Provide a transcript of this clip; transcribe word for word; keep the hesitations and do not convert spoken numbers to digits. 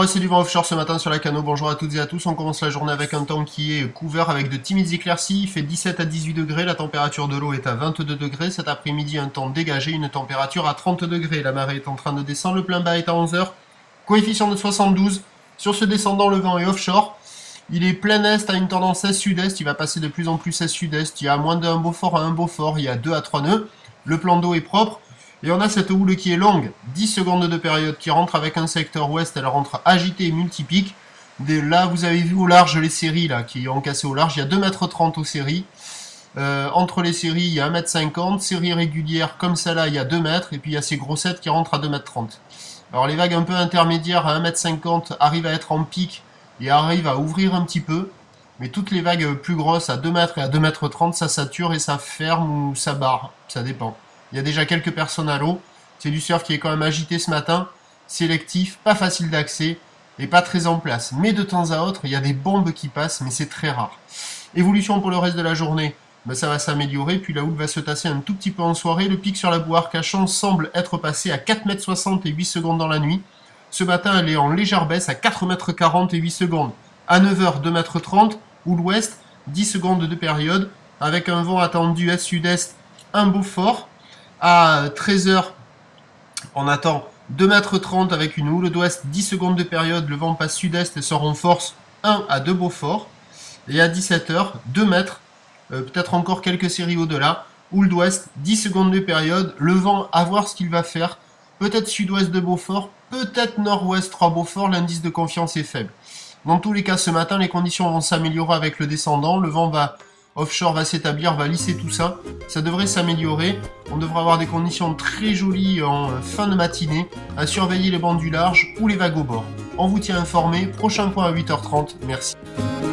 nord-ouest et du vent offshore ce matin sur la Cano. Bonjour à toutes et à tous. On commence la journée avec un temps qui est couvert avec de timides éclaircies. Il fait dix-sept à dix-huit degrés. La température de l'eau est à vingt-deux degrés. Cet après-midi, un temps dégagé, une température à trente degrés. La marée est en train de descendre. Le plein bas est à onze heures. Coefficient de soixante-douze. Sur ce descendant, le vent est offshore. Il est plein est à une tendance est-sud-est. Il va passer de plus en plus est-sud-est. Il y a moins d'un Beaufort à un Beaufort. Il y a deux à trois nœuds. Le plan d'eau est propre. Et on a cette houle qui est longue, dix secondes de période qui rentre avec un secteur ouest, elle rentre agitée et multipique. Dès là, vous avez vu au large les séries là, qui ont cassé au large, il y a deux mètres trente aux séries. Euh, entre les séries, il y a un mètre cinquante, séries régulières comme celle-là, il y a deux mètres, et puis il y a ces grossettes qui rentrent à deux mètres trente. Alors les vagues un peu intermédiaires à un mètre cinquante arrivent à être en pic et arrivent à ouvrir un petit peu. Mais toutes les vagues plus grosses à deux mètres et à deux mètres trente, ça sature et ça ferme ou ça barre, ça dépend. Il y a déjà quelques personnes à l'eau. C'est du surf qui est quand même agité ce matin, sélectif, pas facile d'accès et pas très en place. Mais de temps à autre, il y a des bombes qui passent, mais c'est très rare. Évolution pour le reste de la journée, ben ça va s'améliorer, puis la houle va se tasser un tout petit peu en soirée. Le pic sur la boue Arcachon semble être passé à quatre mètres soixante et huit secondes dans la nuit. Ce matin, elle est en légère baisse à quatre mètres quarante et huit secondes. À neuf heures, deux mètres trente, houle ouest, dix secondes de période, avec un vent attendu est-sud-est, un Beaufort. À treize heures, on attend deux mètres trente avec une houle d'ouest, dix secondes de période, le vent passe sud-est et sort en force un à deux Beaufort. Et à dix-sept heures, deux mètres, euh, peut-être encore quelques séries au-delà, houle d'ouest, dix secondes de période, le vent à voir ce qu'il va faire, peut-être sud-ouest de Beaufort, peut-être nord-ouest trois Beaufort, l'indice de confiance est faible. Dans tous les cas, ce matin, les conditions vont s'améliorer avec le descendant, le vent va... offshore va s'établir, va lisser tout ça. Ça devrait s'améliorer. On devrait avoir des conditions très jolies en fin de matinée. À surveiller les bancs du large ou les vagues au bord. On vous tient informé. Prochain point à huit heures trente. Merci.